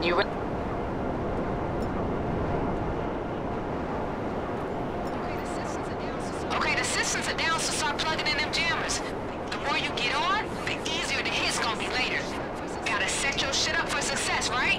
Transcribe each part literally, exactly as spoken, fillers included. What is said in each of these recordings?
You re- Okay, the systems are down, so start plugging in them jammers. The more you get on, the easier the hit's gonna be later. Gotta set your shit up for success, right?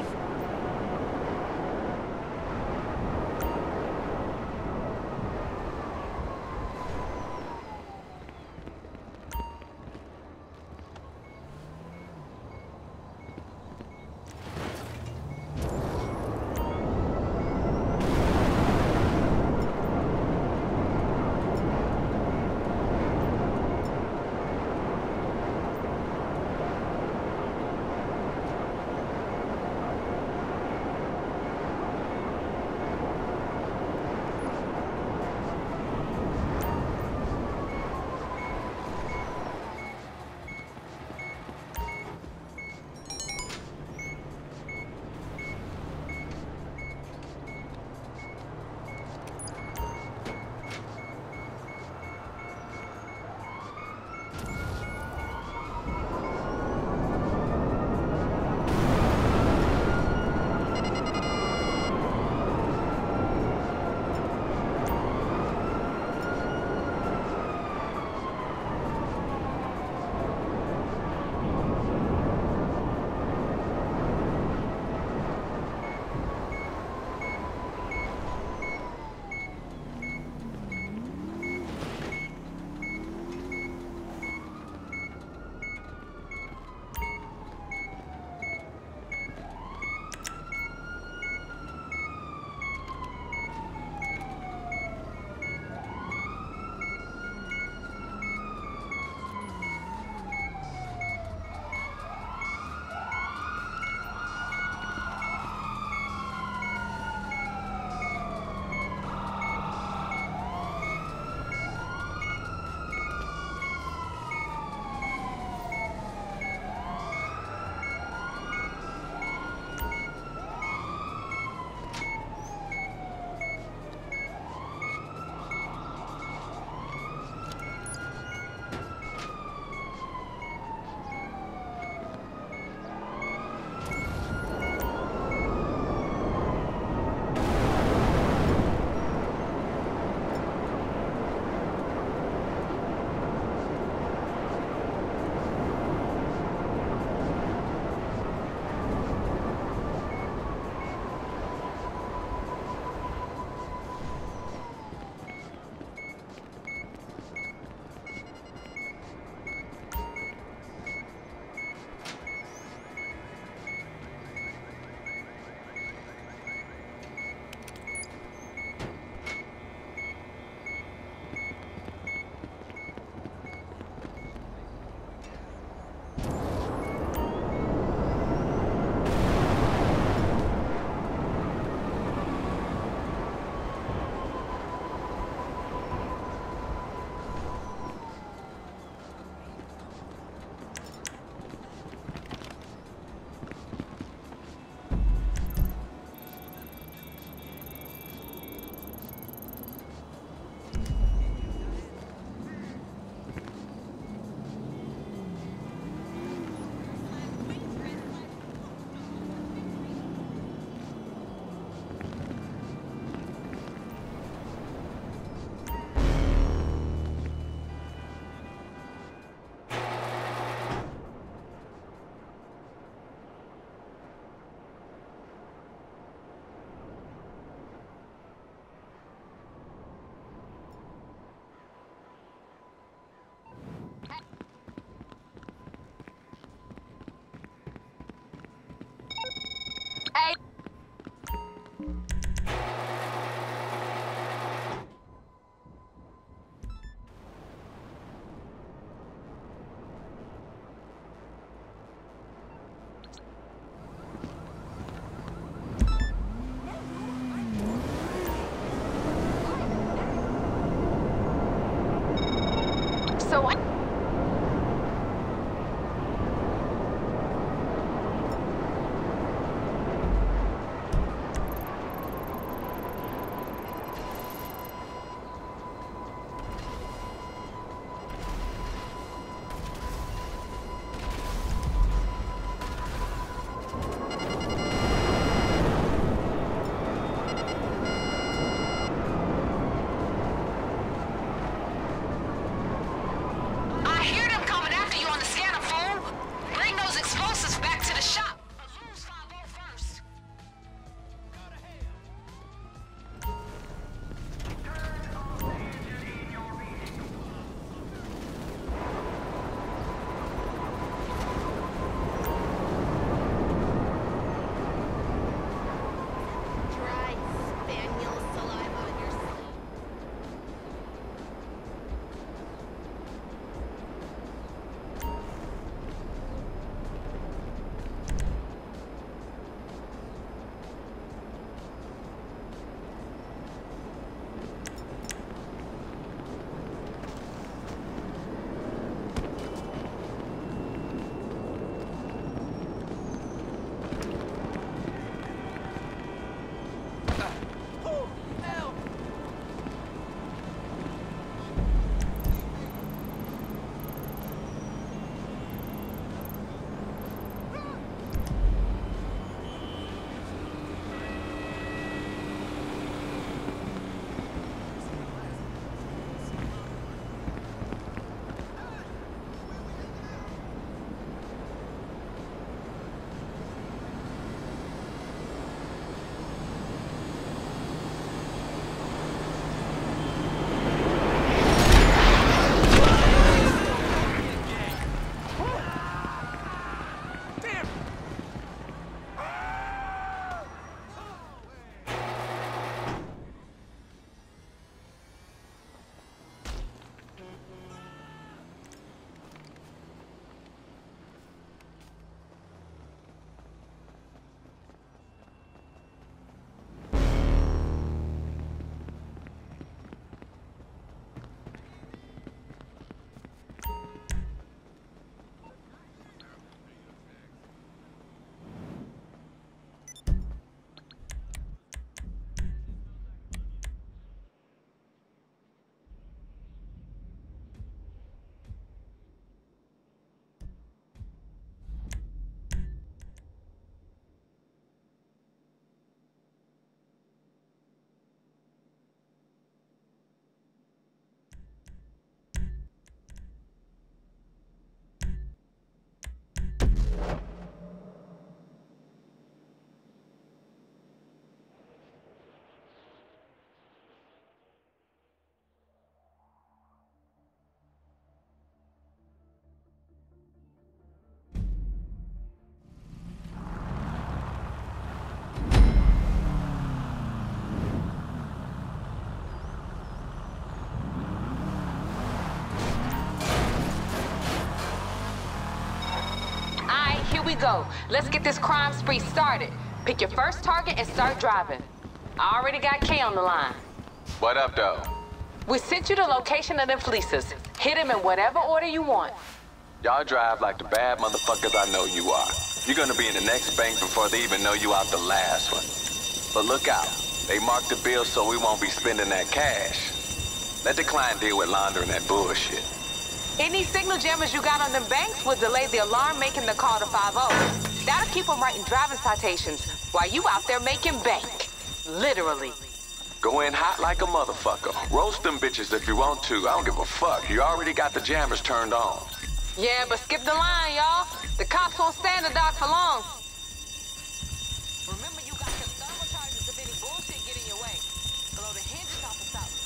go. Let's get this crime spree started. Pick your first target and start driving. I already got Kay on the line. What up, though? We sent you the location of them fleeces. Hit them in whatever order you want. Y'all drive like the bad motherfuckers I know you are. You're gonna be in the next bank before they even know you out the last one. But look out. They marked the bill so we won't be spending that cash. Let the client deal with laundering that bullshit. Any signal jammers you got on them banks will delay the alarm making the call to five oh. That'll keep them writing driving citations while you out there making bank. Literally. Go in hot like a motherfucker. Roast them bitches if you want to. I don't give a fuck. You already got the jammers turned on. Yeah, but skip the line, y'all. The cops won't stand the dock for long. Remember, you got some thermal charges if any bullshit get in your way. Blow the hinges off the top.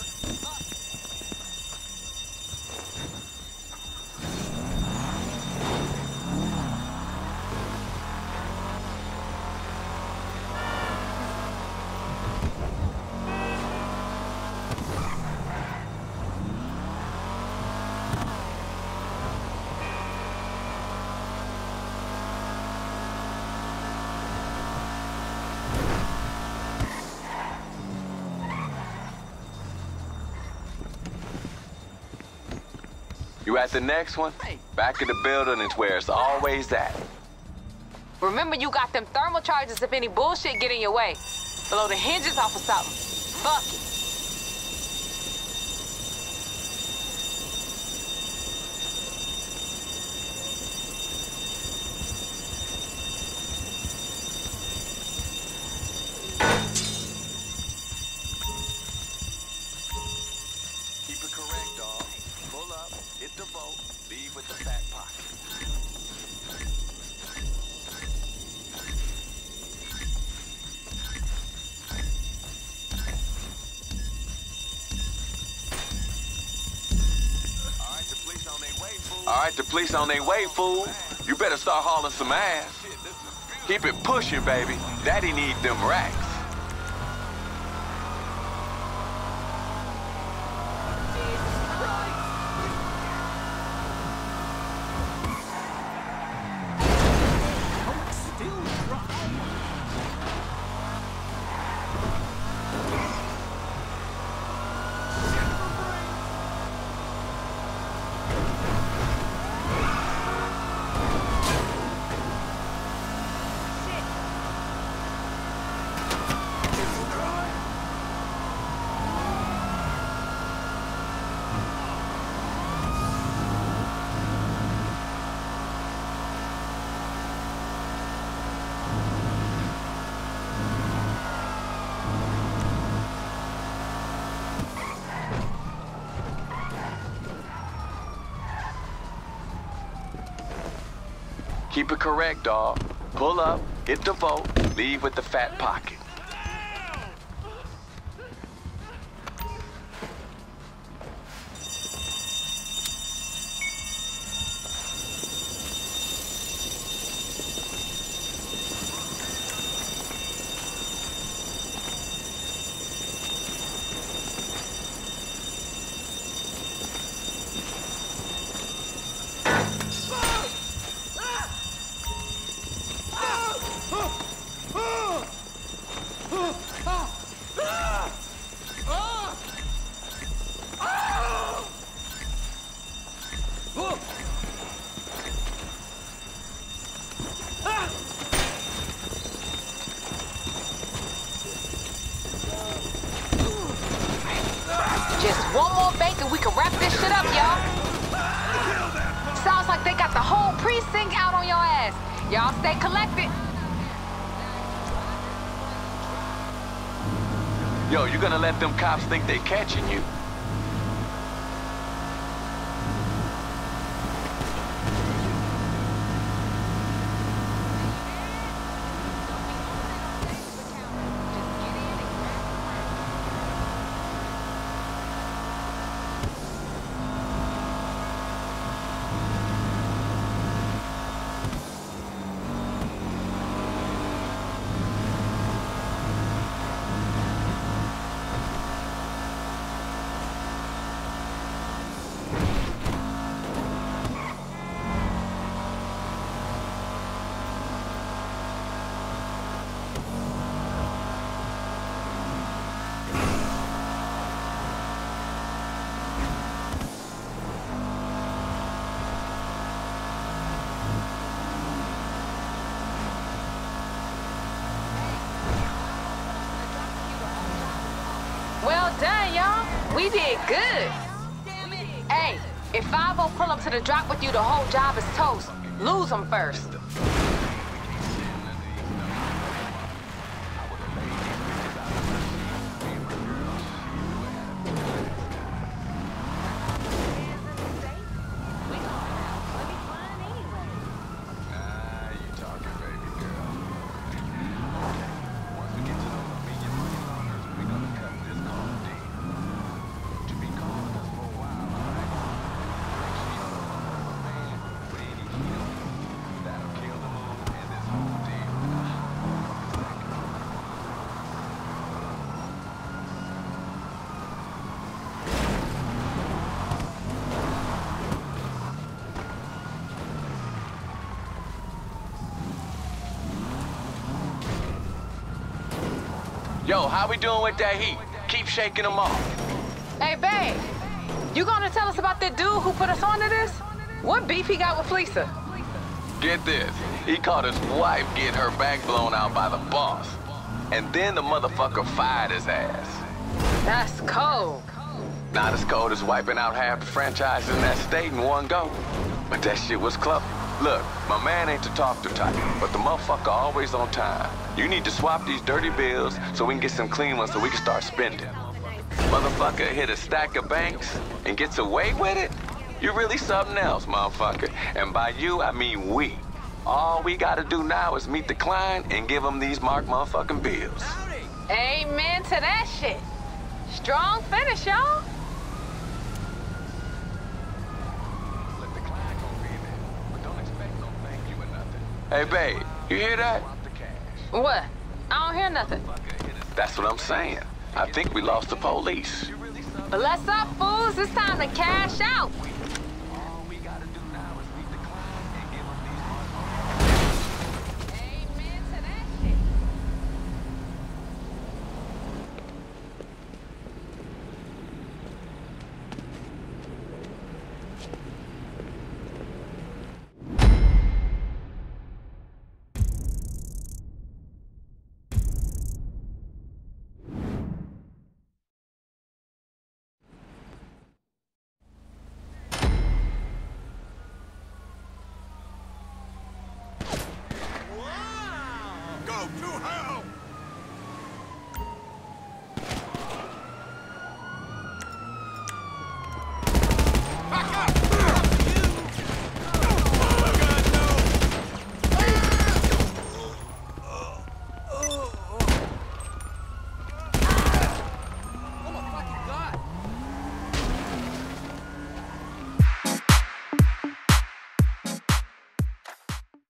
You at the next one? Back of the building is where it's always at. Remember, you got them thermal charges if any bullshit get in your way. Blow the hinges off of something. Fuck it. Keep it correct, dog. Pull up, hit the boat, leave with the fat pocket. Alright, the police on their way, fool. Alright, the police on their way, fool. You better start hauling some ass. Keep it pushing, baby. Daddy need them racks. Keep it correct, dawg. Pull up, hit the boat, leave with the fat pocket. Just one more bank and we can wrap this shit up, y'all. Sounds like they got the whole precinct out on your ass. Y'all stay collected. Yo, you gonna let them cops think they catching you? We did good. Hey, if five oh pull up to the drop with you, the whole job is toast. Lose them first. Yo, how we doing with that heat? Keep shaking them off. Hey, babe, you gonna tell us about that dude who put us onto this? What beef he got with Fleeca? Get this. He caught his wife getting her back blown out by the boss. And then the motherfucker fired his ass. That's cold. Not as cold as wiping out half the franchises in that state in one go. But that shit was clever. Look, my man ain't the talk-to type, but the motherfucker always on time. You need to swap these dirty bills so we can get some clean ones so we can start spending. Motherfucker hit a stack of banks and gets away with it? You really something else, motherfucker. And by you, I mean we. All we gotta do now is meet the client and give him these marked motherfucking bills. Amen to that shit. Strong finish, y'all. Hey, babe, you hear that? What? I don't hear nothing. That's what I'm saying. I think we lost the police. Bless up, fools. It's time to cash out. Amen to that shit. Go to her!